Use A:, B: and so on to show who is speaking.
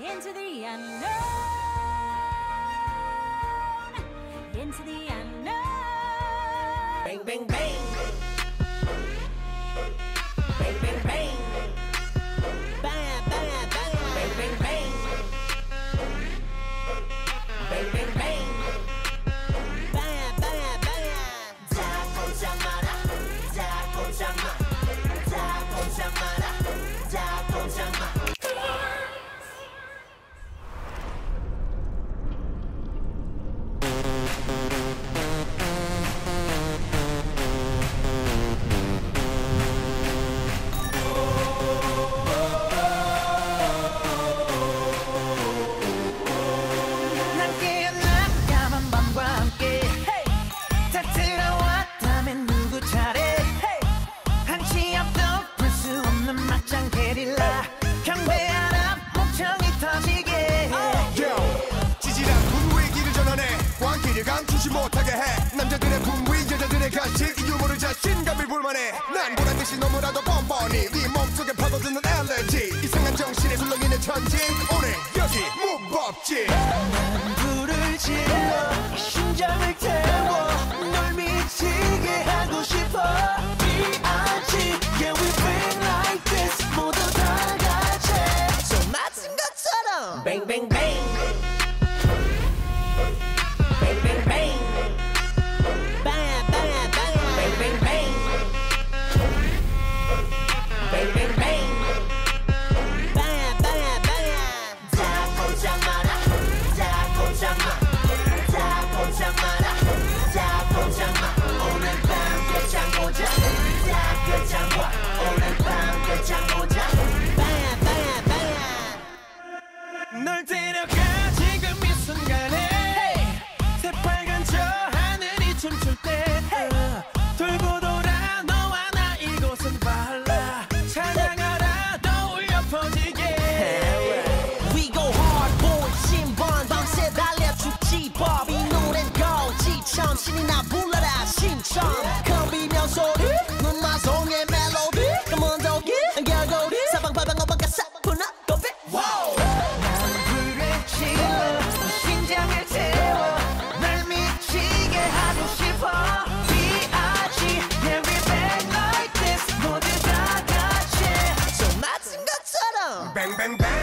A: Into the unknown, into the unknown.
B: Bang, bang, bang. Bang, bang, bang. Bang, bang, bang. Bang, bang, bang. Bang, bang, bang. Bang, bang, bang. 자, 꼼짝 마라. 자, 꼼짝 마. 자, 꼼짝 마라. 자, 꼼짝 마.
C: 감추지 못하게 해 남자들의 분위 여자들의 가식 이 유머를 자신감을 불만해 난 보란듯이 너무나도 뻔뻔히 네 몸속에 파고드는 엘레지 이상한 정신에 술렁이는 천지 오늘 여기 무법지
D: 난 불을 질러 심장을 태워 널 미치게 하고 싶어 B.I.G. Yeah we bang like this 모두 다 같이 손 맞은 것처럼
B: Bang, bang, bang. Bang, bang, bang. Bang, bang, bang. Bang, bang, bang. Bang, bang, bang. Bang, bang, bang. 자, 꼼짝 마라. 자, 꼼짝 마. 자, 꼼짝 마라. 자, 꼼짝 마. 오늘 밤 끝장 보자. 자, 끝장 봐. 오늘 밤 끝장 보자. Bang, bang, bang.
D: 널 데려가 지금 이 순간에 새빨간 저 하늘이 춤출 때 돌고 돌아 너와 나 이곳은 발라 찬양하라 떠올려 퍼지게 We go hard boy 신번 밤새 달려 죽지 법 이 노래는 거지처럼 신이 나 불러라 신청 겁이면 소리 눈마송의 멜로디 Come on doggy 결국 사방팔방 어방가 사뿐한 고백 Wow 난 불을 질러 심장을 태워 날 미치게 하고 싶어 B.I.G. Yeah we bang like this 모두 다 같이 손 맞은 것처럼
C: 뱅뱅뱅